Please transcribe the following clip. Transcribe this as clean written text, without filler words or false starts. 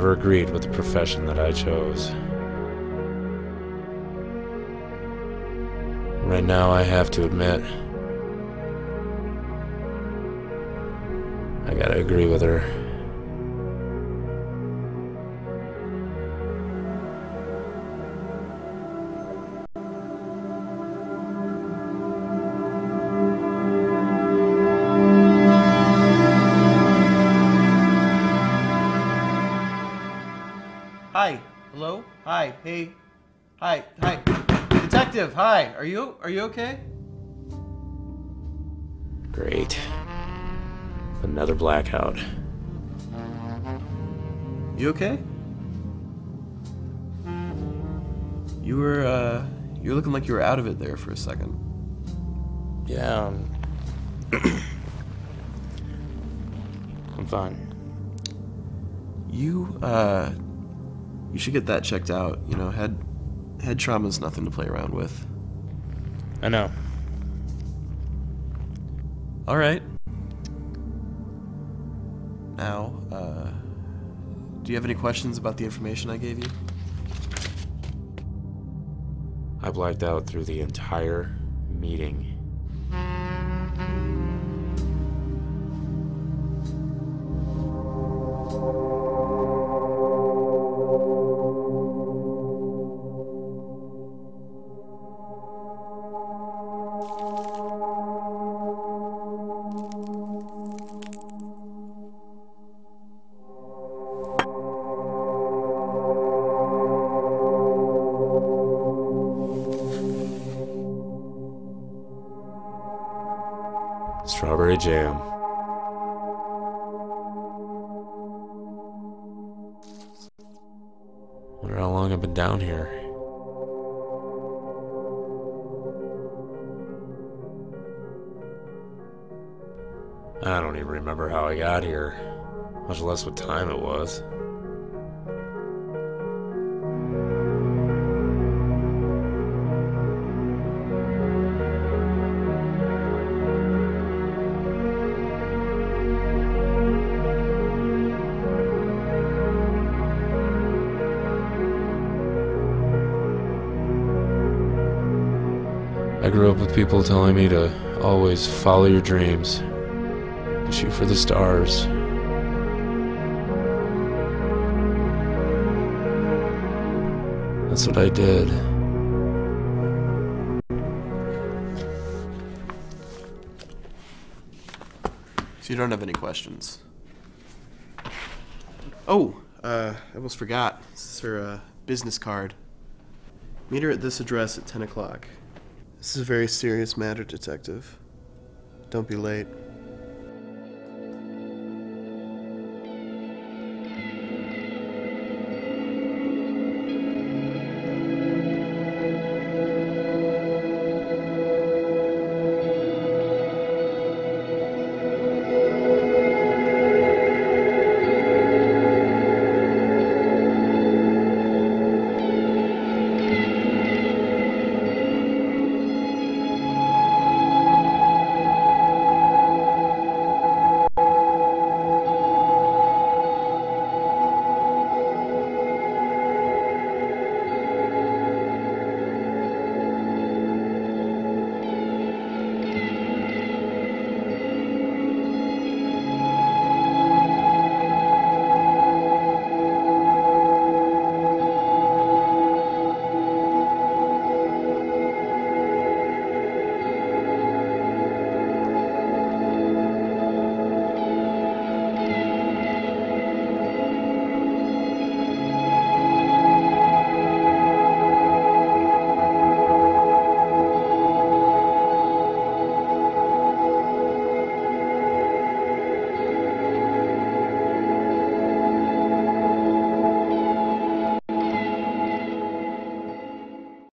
never agreed with the profession that I chose. Right now, I have to admit, I gotta agree with her. Hi. Hello? Hi. Hey. Hi. Hi. Detective, hi. Are you okay? Great. Another blackout. You okay? You were looking like you were out of it there for a second. Yeah, I'm fine. You should get that checked out. You know, head trauma's nothing to play around with. I know. All right. Now, do you have any questions about the information I gave you? I blacked out through the entire meeting. Strawberry jam. Wonder how long I've been down here. I don't even remember how I got here, much less what time it was. I grew up with people telling me to always follow your dreams, to shoot for the stars. That's what I did. So you don't have any questions? Oh, I almost forgot. This is her business card. Meet her at this address at 10 o'clock. This is a very serious matter, Detective. Don't be late.